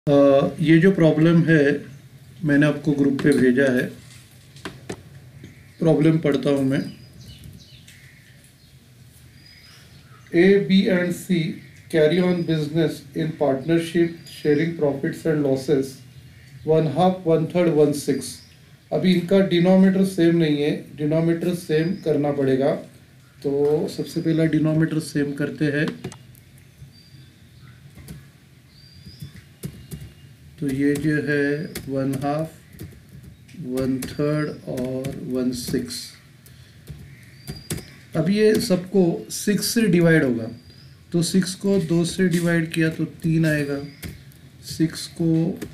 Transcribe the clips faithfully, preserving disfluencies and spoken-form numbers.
अ, ये जो प्रॉब्लम है मैंने आपको ग्रुप पे भेजा है। प्रॉब्लम पढ़ता हूँ मैं। A B and C carry on business in partnership sharing profits and losses one half one third one six. अभी इनका डिनोमीटर सेम नहीं है, डिनोमीटर सेम करना पड़ेगा। तो सबसे पहला डिनोमीटर सेम करते हैं। तो ये जो है वन हाफ, वन थर्ड और वन सिक्स। अब ये सबको सिक्स से डिवाइड होगा, तो सिक्स को दो से डिवाइड किया तो तीन आएगा। सिक्स को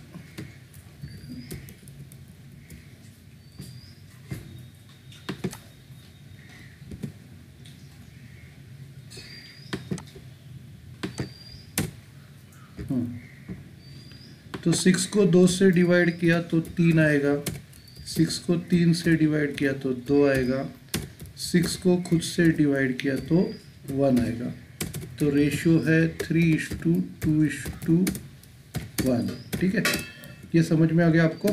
हाँ, तो सिक्स को दो से डिवाइड किया तो तीन आएगा। सिक्स को तीन से डिवाइड किया तो दो आएगा। सिक्स को खुद से डिवाइड किया तो वन आएगा। तो रेशियो है three is to two is to one. ठीक है, ये समझ में आ गया आपको।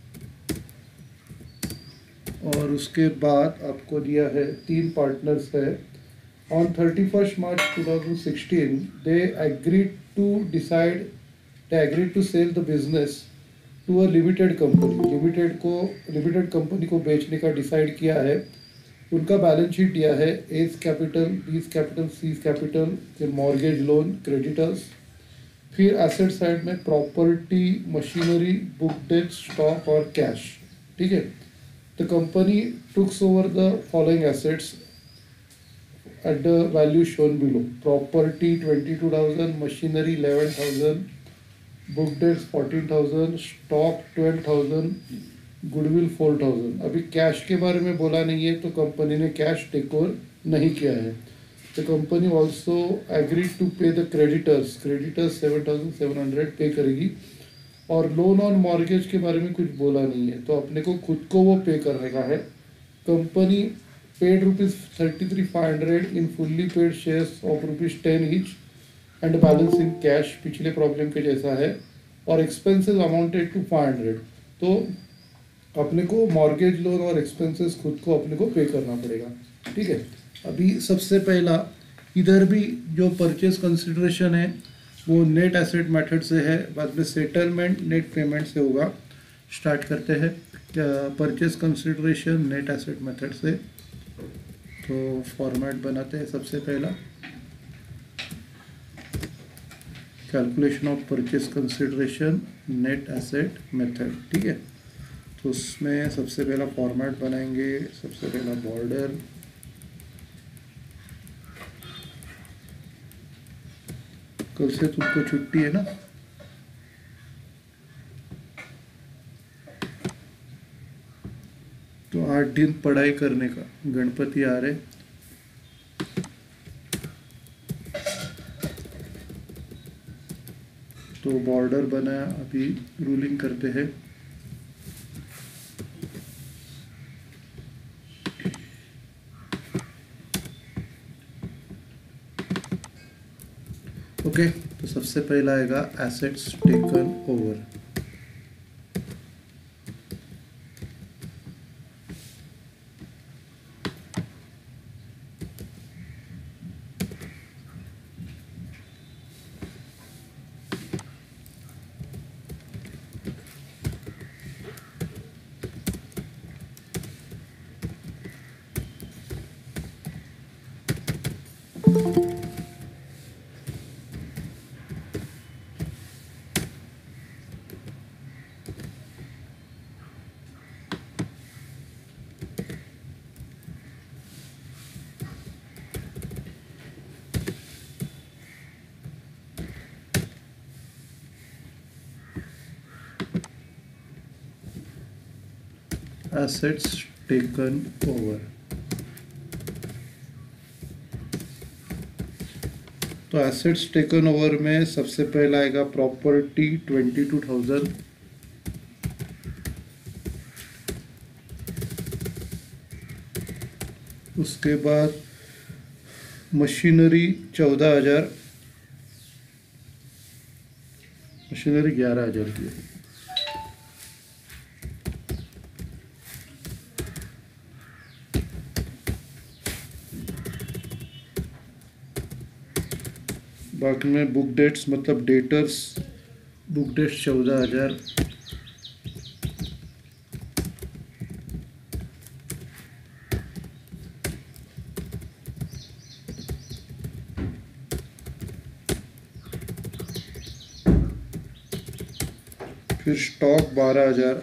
और उसके बाद आपको दिया है तीन पार्टनर्स है। On thirty first March two thousand sixteen they agreed to decide they agreed to sell the business to a limited company. Limited को लिमिटेड कंपनी को बेचने का डिसाइड किया है। उनका बैलेंस शीट दिया है। A's capital, B's capital, C's capital, फिर मॉर्गेज लोन, क्रेडिटर्स, फिर एसेट साइड में property, machinery, book debt, stock और कैश। ठीक है, the company tooks over the following assets at the value shown below. Property twenty-two thousand, machinery eleven thousand, book debts fourteen thousand, stock twelve thousand, goodwill four thousand. अभी cash के बारे में बोला नहीं है, तो कंपनी ने कैश टेक ओवर नहीं किया है। The company also agreed to pay the creditors. Creditors seven thousand seven hundred pay करेगी। और लोन ऑन मॉर्गेज के बारे में कुछ बोला नहीं है, तो अपने को खुद को वो पे करने का है। Company paid rupees thirty-three five hundred in fully paid shares of rupees ten each and balance in cash, पिछले प्रॉब्लम के जैसा है। और expenses amounted to five hundred. तो अपने को मॉर्गेज लोन और एक्सपेंसेस खुद को अपने को पे करना पड़ेगा। ठीक है, अभी सबसे पहला इधर भी जो परचेज कंसिडरेशन है वो नेट एसेट मेथड से है, बाद में सेटलमेंट नेट पेमेंट से होगा। स्टार्ट करते हैं purchase consideration net asset method से। तो फॉर्मेट बनाते हैं। सबसे पहला calculation of purchase consideration net asset method. ठीक है, तो उसमें सबसे पहला फॉर्मेट बनाएंगे। सबसे पहला बॉर्डर, कल से तुमको छुट्टी है ना? तो आठ दिन पढ़ाई करने का, गणपति आ रहे। तो बॉर्डर बनाया, अभी रूलिंग करते हैं। ओके, तो सबसे पहला आएगा assets taken over. Assets taken over. तो एसेट्स टेकन ओवर में सबसे पहला आएगा प्रॉपर्टी ट्वेंटी टू थाउजेंड। उसके बाद मशीनरी चौदह हजार। मशीनरी ग्यारह हज़ार की है। बाकी में बुक डेट्स मतलब डेटर्स बुक डेट्स चौदह हज़ार, फिर स्टॉक बारह हज़ार,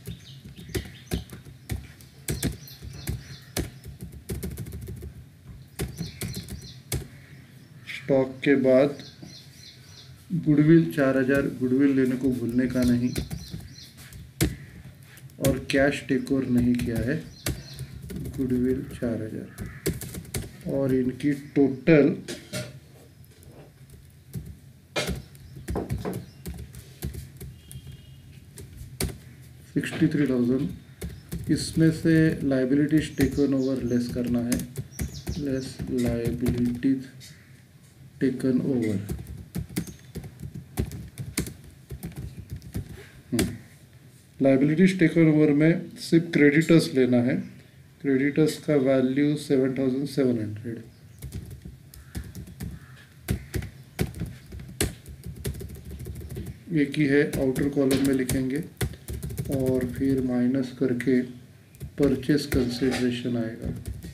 स्टॉक के बाद गुडविल चार हज़ार, गुडविल लेने को भूलने का नहीं, और कैश टेक ओवर नहीं किया है, गुडविल चार हज़ार, और इनकी टोटल सिक्सटी थ्री थाउजेंड। इसमें से लाइबिलिटीज टेकन ओवर लेस करना है, less liabilities taken over. Liabilities taken over में सिर्फ क्रेडिटर्स लेना है, क्रेडिटर्स का value seven thousand seven hundred. एक ही है, आउटर कॉलम में लिखेंगे और फिर माइनस करके परचेस कंसिडरेशन आएगा।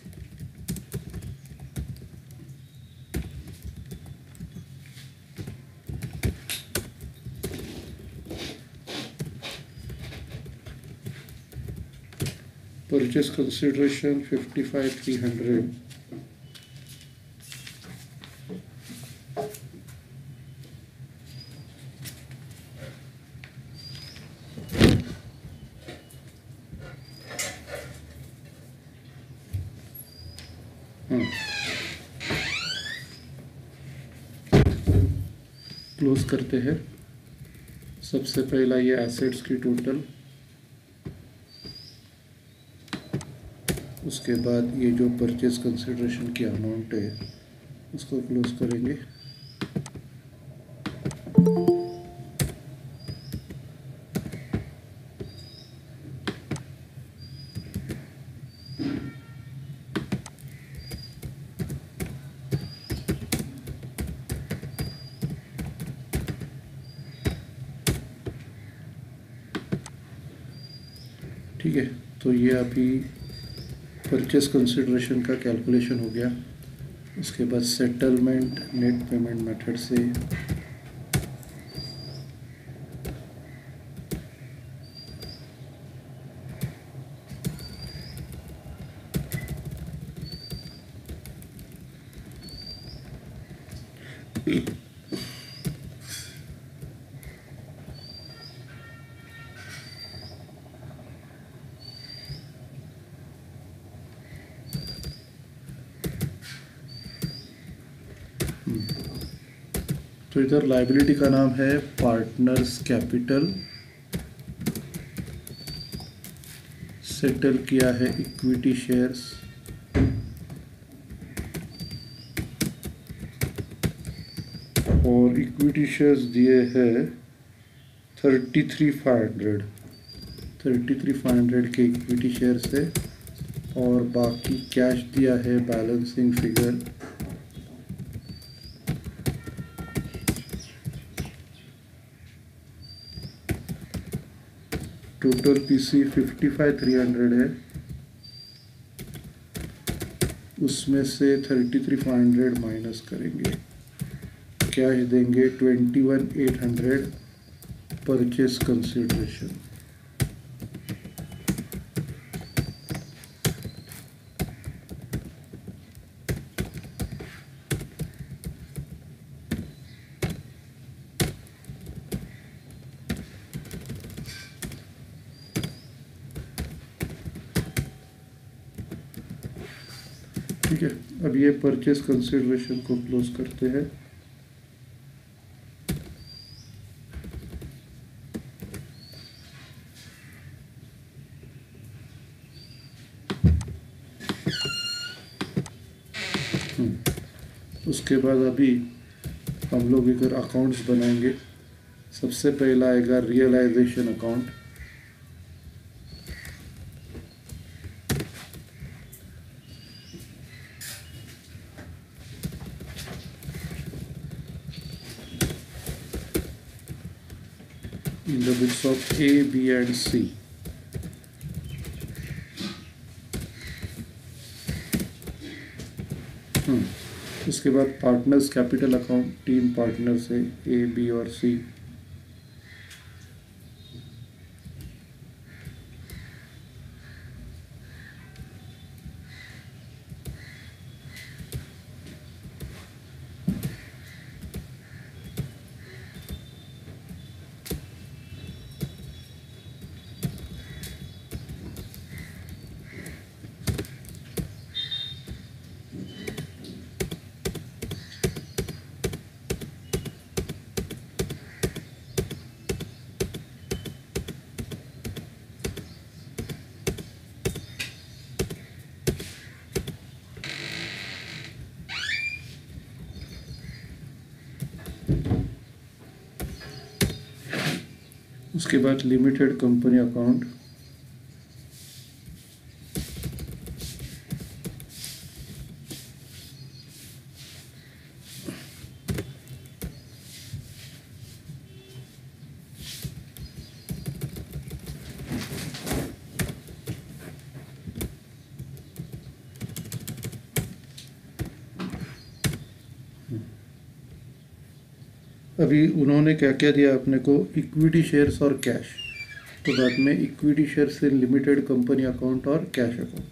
Purchase consideration fifty five three hundred. Close करते हैं। सबसे पहला ये एसेट्स की टोटल, उसके बाद ये जो परचेज कंसिडरेशन की अमाउंट है उसको क्लोज करेंगे। ठीक है, तो ये अभी परचेस कंसिडरेशन का कैलकुलेशन हो गया। उसके बाद सेटलमेंट नेट पेमेंट मेथड से तो इधर लाइबिलिटी का नाम है पार्टनर्स कैपिटल, सेटल किया है इक्विटी शेयर्स, और इक्विटी शेयर्स दिए हैं thirty three five hundred, thirty three five hundred के इक्विटी शेयर्स है, और बाकी कैश दिया है balancing figure total PC fifty five three hundred है, उसमें से thirty three five hundred minus करेंगे, कैश देंगे twenty one eight hundred purchase consideration. ठीक है, अब ये परचेस कंसिडरेशन को क्लोज करते हैं। उसके बाद अभी हम लोग इधर अकाउंट्स बनाएंगे। सबसे पहला आएगा realisation account. In the books of A, B and C. हम्म उसके बाद पार्टनर्स कैपिटल अकाउंट, तीन पार्टनर्स है ए, बी और सी। उसके बाद लिमिटेड कंपनी अकाउंट, अभी उन्होंने क्या क्या दिया अपने को, इक्विटी शेयर्स और कैश। तो बाद में equity shares in limited company account और कैश अकाउंट।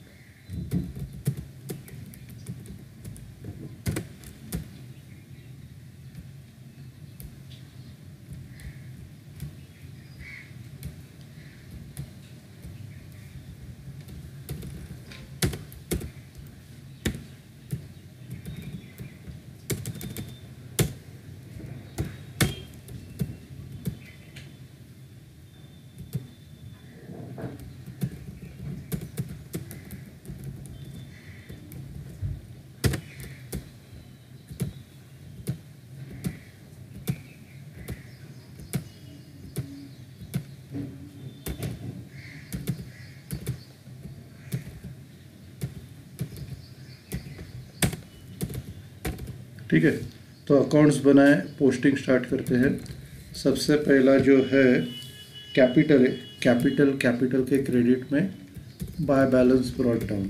ठीक है, तो अकाउंट्स बनाए, पोस्टिंग स्टार्ट करते हैं। सबसे पहला जो है कैपिटल है, कैपिटल कैपिटल के क्रेडिट में बाय बैलेंस ब्रॉट डाउन।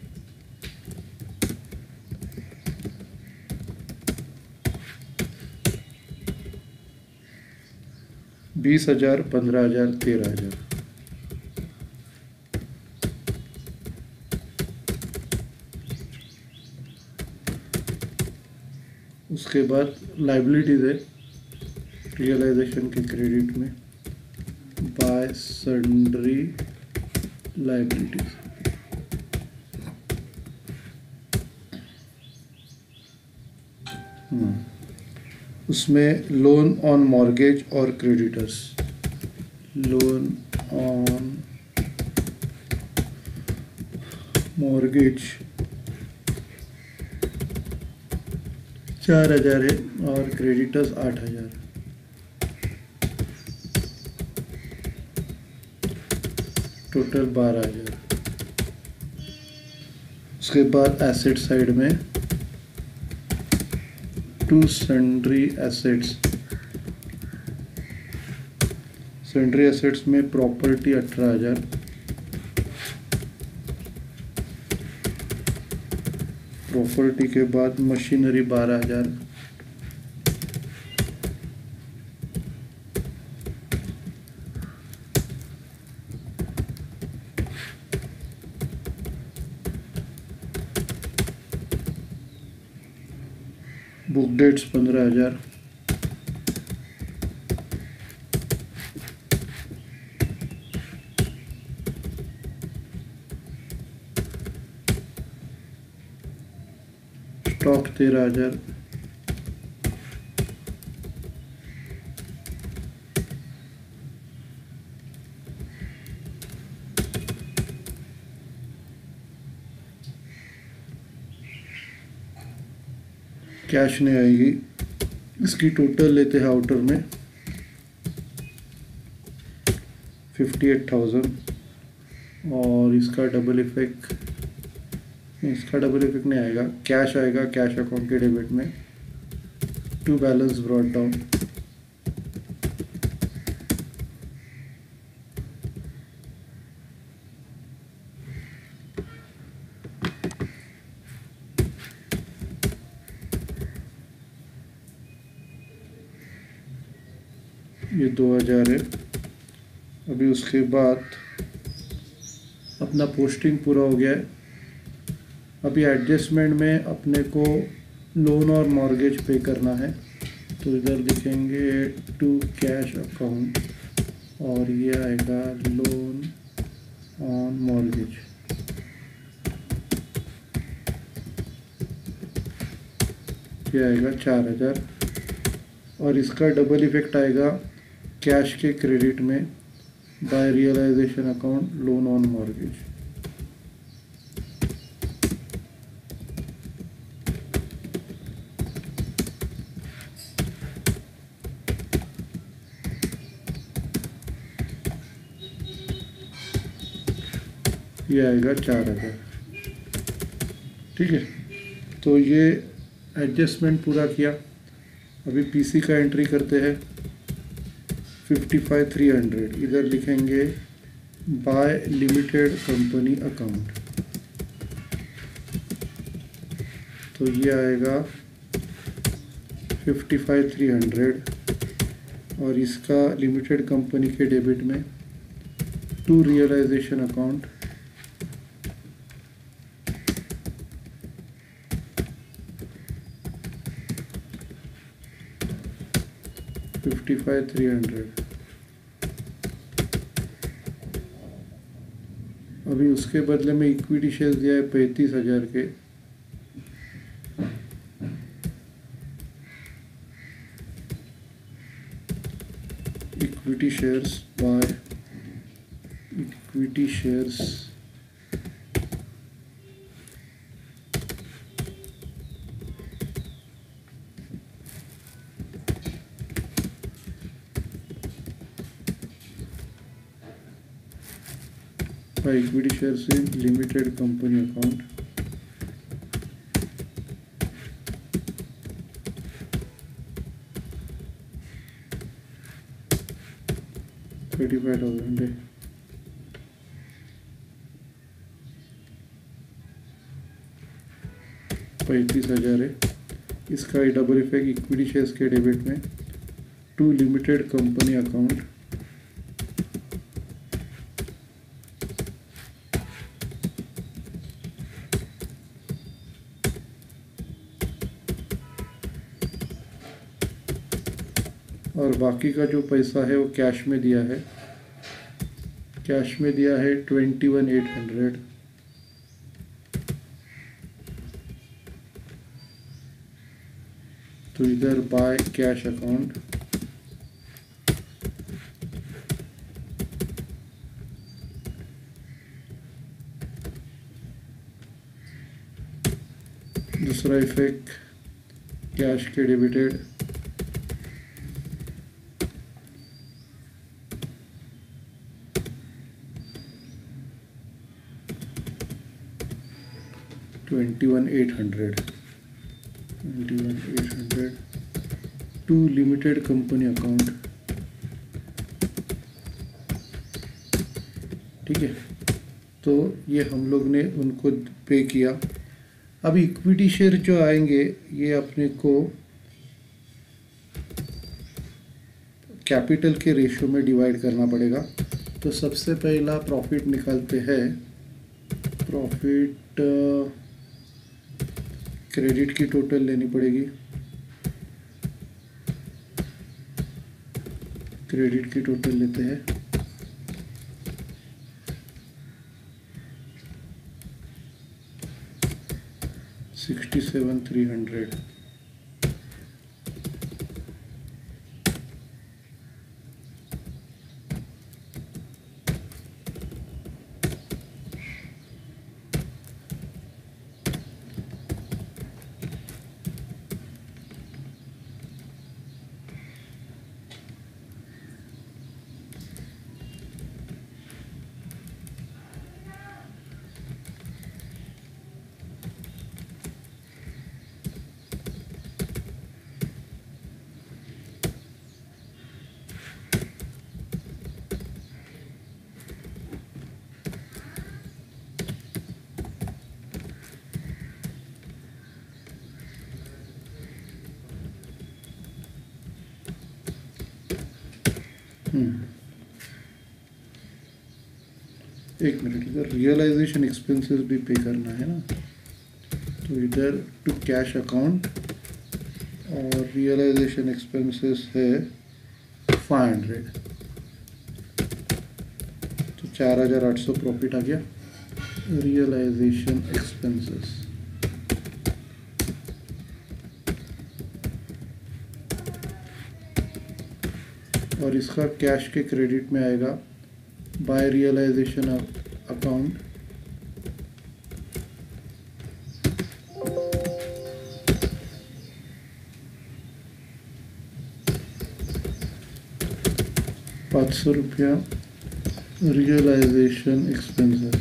बीस हजार, पंद्रह हजार, तेरह हजार। उसके बाद लाइबिलिटीज है, रियलाइजेशन के क्रेडिट में बाय सन्ड्री लाइबिलिटीज। उसमें लोन ऑन मॉर्गेज और क्रेडिटर्स, लोन ऑन मॉर्गेज चार हजार है और क्रेडिटर्स आठ हजार। टोटल बारह हजार। उसके बाद एसेट साइड में to sundry assets, sundry assets में प्रॉपर्टी अठारह हजार, प्रॉपर्टी के बाद मशीनरी बारह हजार, बुक डेट्स पंद्रह हजार, स्टॉक तेरह हजार, कैश नहीं आएगी। इसकी टोटल लेते हैं आउटर में फिफ्टी एट थाउजेंड, और इसका डबल इफेक्ट, इसका डबल इफेक्ट नहीं आएगा, कैश आएगा कैश अकाउंट के डेबिट में, टू बैलेंस ब्रॉट डाउन। ये दो हज़ार है। अभी उसके बाद अपना पोस्टिंग पूरा हो गया है। अभी एडजस्टमेंट में अपने को लोन और मॉर्गेज पे करना है, तो इधर लिखेंगे टू कैश अकाउंट, और ये आएगा लोन ऑन मॉर्गेज। ये आएगा चार हज़ार, और इसका डबल इफेक्ट आएगा कैश के क्रेडिट में by realisation account loan on mortgage. ये आएगा चार हज़ार। ठीक है, तो ये एडजस्टमेंट पूरा किया। अभी पीसी का एंट्री करते हैं। फिफ्टी फाइव थ्री हंड्रेड, इधर लिखेंगे बाय लिमिटेड कंपनी अकाउंट, तो ये आएगा फिफ्टी फाइव थ्री हंड्रेड, और इसका लिमिटेड कंपनी के डेबिट में to realisation account, fifty five three hundred. अभी उसके बदले में इक्विटी शेयर्स दिया है पैंतीस हजार के, equity shares by equity shares by equity shares in limited company account, thirty five thousand है। पैंतीस हजार है। इसका डबल इफेक्ट इक्विटी शेयर्स के डेबिट में टू लिमिटेड कंपनी अकाउंट, और बाकी का जो पैसा है वो कैश में दिया है। कैश में दिया है ट्वेंटी वन एट हंड्रेड, तो इधर बाय कैश अकाउंट, दूसरा इफेक्ट कैश के debited, twenty one eight hundred, twenty one eight hundred to limited company account. ठीक है, तो ये हम लोग ने उनको पे किया। अब इक्विटी शेयर जो आएंगे ये अपने को कैपिटल के रेशियो में डिवाइड करना पड़ेगा। तो सबसे पहला प्रॉफिट निकालते हैं। प्रॉफिट क्रेडिट की टोटल लेनी पड़ेगी, क्रेडिट की टोटल लेते हैं, सिक्सटी सेवन थ्री हंड्रेड। हम्म, एक मिनट, इधर रियलाइजेशन एक्सपेंसेस भी पे करना है ना, तो इधर टू कैश अकाउंट और रियलाइजेशन एक्सपेंसेस है फाइव हंड्रेड, तो चार हज़ार आठ सौ प्रॉफिट आ गया। रियलाइजेशन एक्सपेंसेस और इसका कैश के क्रेडिट में आएगा बाय रियलाइजेशन अकाउंट पाँच सौ रुपया रियलाइजेशन एक्सपेंसेस।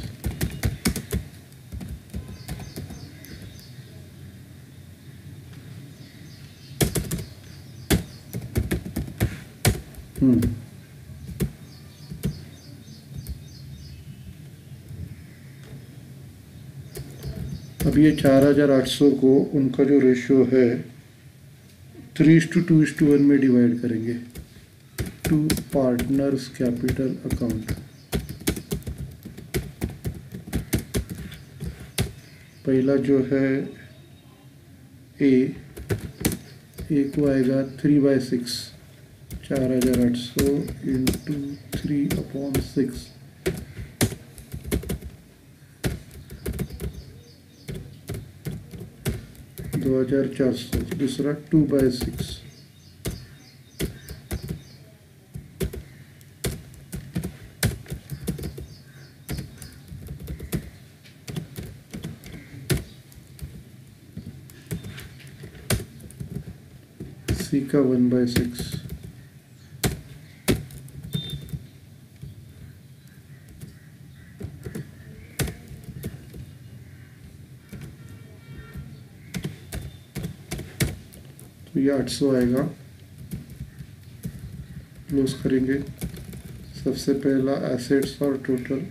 हम्म अब ये चार हज़ार आठ सौ को उनका जो रेशियो है three is to two is to one में डिवाइड करेंगे। टू पार्टनर्स कैपिटल अकाउंट, पहला जो है ए ए को आएगा थ्री बाय सिक्स, चार हज़ार आठ सौ इंटू थ्री अपॉन सिक्स, दो हज़ार चार सौ। दूसरा टू बाय सिक्स, सी का वन बाय सिक्स, तो ये आठ सौ आएगा। क्लोज करेंगे। सबसे पहला एसेट्स और टोटल,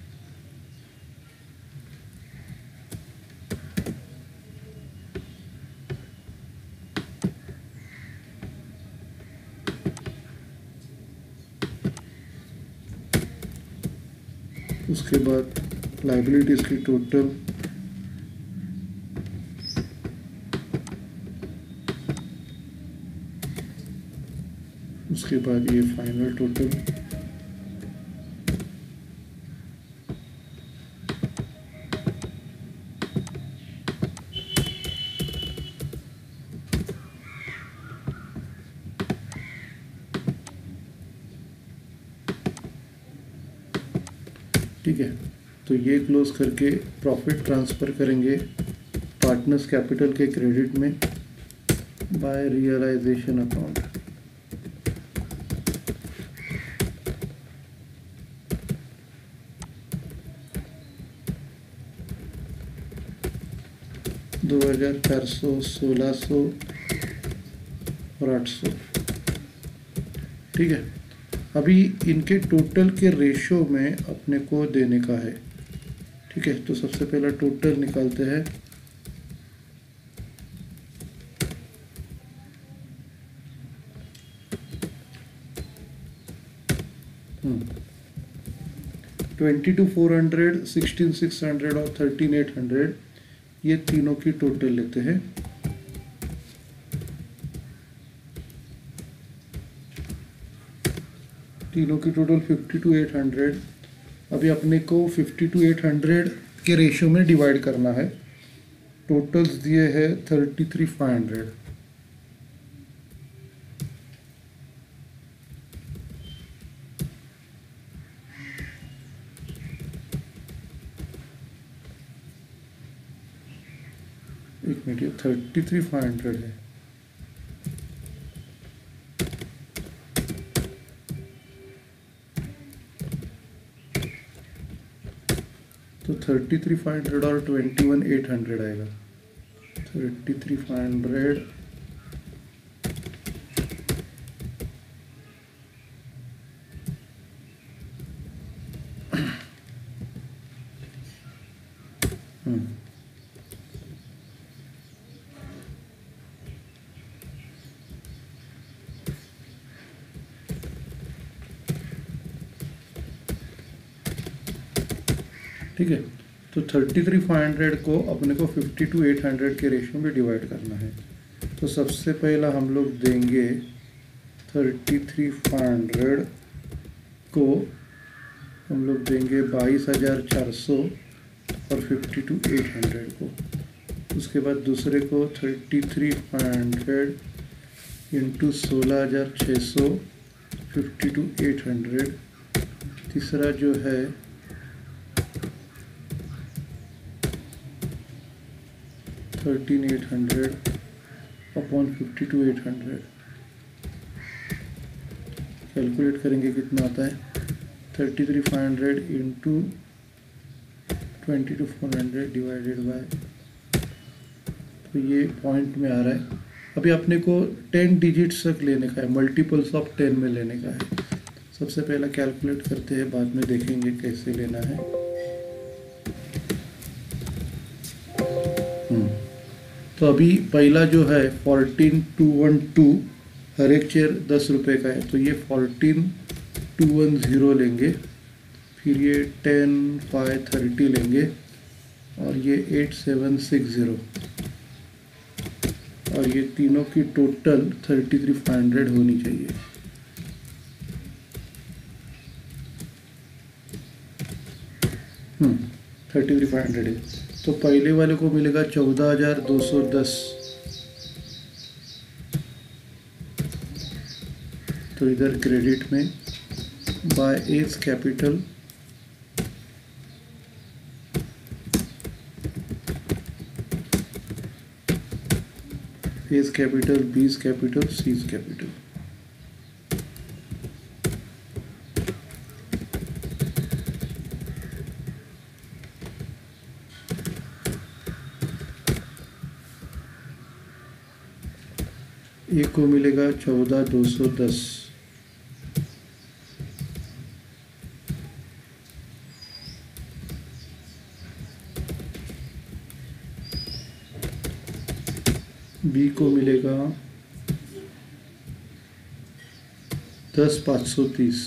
उसके बाद लाइबिलिटीज की टोटल, उसके बाद ये फाइनल टोटल। ठीक है, तो ये क्लोज करके प्रॉफिट ट्रांसफ़र करेंगे पार्टनर्स कैपिटल के क्रेडिट में बाय रियलाइजेशन अकाउंट। दो हज़ार चार सौ, सोलह सौ और आठ सौ। ठीक है, अभी इनके टोटल के रेशो में अपने को देने का है। ठीक है, तो सबसे पहला टोटल निकालते हैं। Twenty two four hundred, sixteen six hundred और थर्टीन एट हंड्रेड, ये तीनों की टोटल लेते हैं। तीनों की total fifty two eight hundred. अभी अपने को फिफ्टी टू एट हंड्रेड के रेशियो में डिवाइड करना है। टोटल्स दिए हैं थर्टी थ्री फाइव हंड्रेड। एक मिनट, ये थर्टी थ्री फाइव हंड्रेड है। तो थर्टी थ्री फाइव हंड्रेड और ट्वेंटी वन एट हंड्रेड आएगा। थर्टी थ्री फाइव हंड्रेड ठीक है। तो थर्टी थ्री फाइव हंड्रेड को अपने को फिफ्टी टू एट हंड्रेड के रेशियो में डिवाइड करना है। तो सबसे पहला हम लोग देंगे थर्टी थ्री फाइव हंड्रेड को हम लोग देंगे बाईस हज़ार चार सौ और फिफ्टी टू एट हंड्रेड को। उसके बाद दूसरे को thirty three five hundred into सोलह हज़ार छः सौ फिफ्टी टू एट हंड्रेड। तीसरा जो है thirteen eight hundred upon fifty two eight hundred. Calculate करेंगे कितना आता है, thirty three five hundred into twenty two four hundred divided by, तो ये पॉइंट में आ रहा है। अभी अपने को टेन डिजिट्स तक लेने का है, मल्टीपल्स ऑफ टेन में लेने का है। सबसे पहला कैलकुलेट करते हैं, बाद में देखेंगे कैसे लेना है। तो अभी पहला जो है फोर्टीन टू वन टू, हर एक चेयर दस रुपये का है, तो ये फोर्टीन टू वन ज़ीरो लेंगे। फिर ये टेन फाइव थर्टी लेंगे और ये एट सेवन सिक्स ज़ीरो, और ये तीनों की total thirty three five hundred होनी चाहिए। हम्म थर्टी थ्री फाइव हंड्रेड है। तो पहले वाले को मिलेगा चौदह हज़ार दो सौ दस। तो इधर क्रेडिट में by A's capital A's capital B's capital C's capital. A को मिलेगा चौदह दो सौ दस, बी को मिलेगा दस पाँच सौ तीस,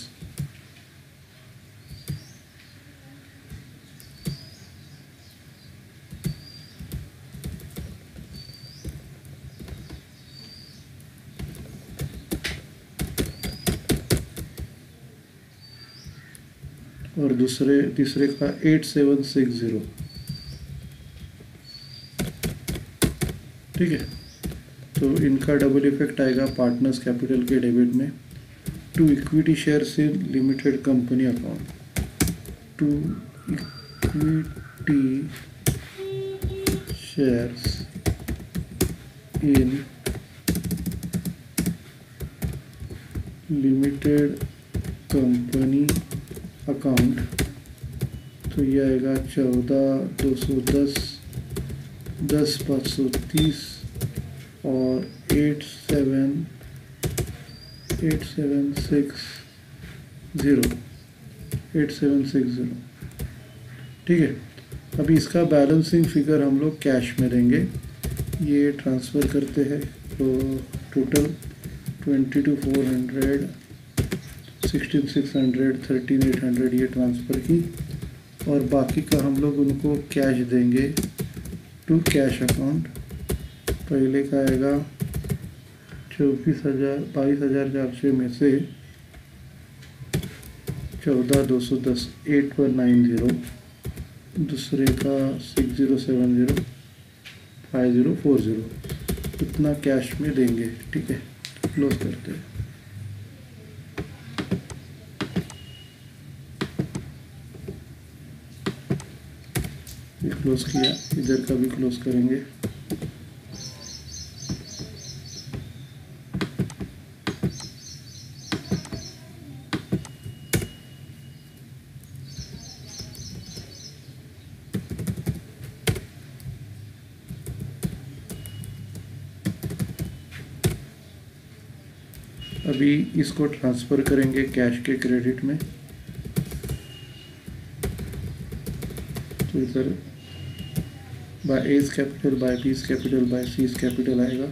और दूसरे तीसरे का एट सेवन सिक्स ज़ीरो। ठीक है। तो इनका डबल इफेक्ट आएगा पार्टनर्स कैपिटल के डेबिट में। To equity shares in limited company account, to equity shares in limited company account, तो ये आएगा चौदह दो सौ दस, दस पाँच सौ तीस और eight seven eight seven six zero eight seven six zero. ठीक है। अभी इसका बैलेंसिंग फिगर हम लोग कैश में देंगे। ये ट्रांसफ़र करते हैं, तो total twenty two four hundred sixteen six hundred thirteen eight hundred ये ट्रांसफ़र की, और बाकी का हम लोग उनको कैश देंगे टू कैश अकाउंट। पहले का आएगा चौबीस हज़ार बाईस हज़ार चार सौ में से चौदह दो सौ दस एट वन नाइन ज़ीरो, दूसरे का six zero seven zero five zero four zero, इतना कैश में देंगे। ठीक है। क्लोज करते हैं। क्लोज किया, इधर का भी क्लोज करेंगे। अभी इसको ट्रांसफ़र करेंगे कैश के क्रेडिट में। तो इधर by A's capital by B's capital by C's capital आएगा,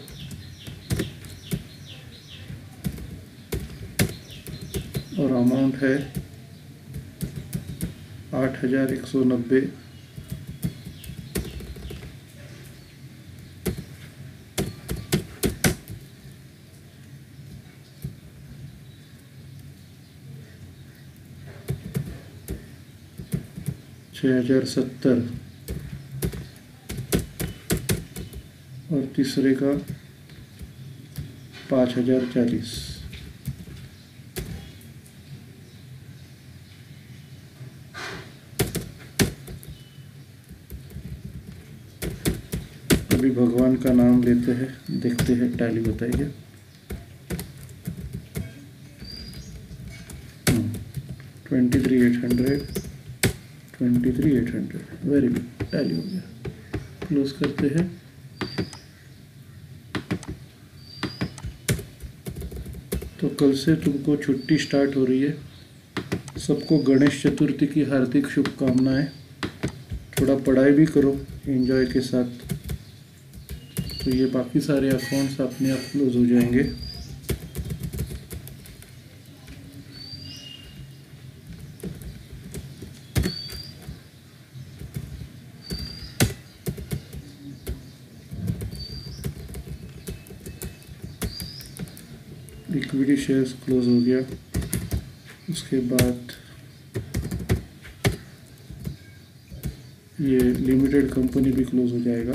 और अमाउंट है आठ हज़ार एक सौ नब्बे, छः हज़ार सत्तर और तीसरे का पाँच हज़ार चालीस। अभी भगवान का नाम लेते हैं, देखते हैं टैली बताइए। Twenty three eight hundred, twenty three eight hundred, very good, tally हो गया। क्लोज करते हैं। तो कल से तुमको छुट्टी स्टार्ट हो रही है। सबको गणेश चतुर्थी की हार्दिक शुभकामनाएं। थोड़ा पढ़ाई भी करो एंजॉय के साथ। तो ये बाकी सारे अकाउंट्स अपने आप क्लोज हो जाएंगे। इक्विटी शेयर्स क्लोज हो गया। उसके बाद ये लिमिटेड कंपनी भी क्लोज हो जाएगा।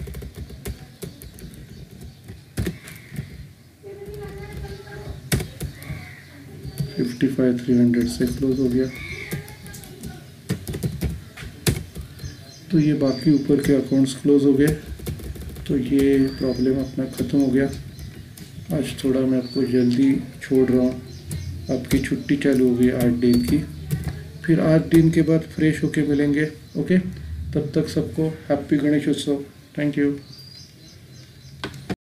फिफ्टी फाइव थ्री हंड्रेड से क्लोज हो गया। तो ये बाकी ऊपर के अकाउंट्स क्लोज हो गए। तो ये प्रॉब्लम अपना ख़त्म हो गया। आज थोड़ा मैं आपको जल्दी छोड़ रहा हूँ। आपकी छुट्टी चालू हो गई आठ दिन की। फिर आठ दिन के बाद फ्रेश होके मिलेंगे। ओके, तब तक सबको happy Ganesh Utsav. Thank you.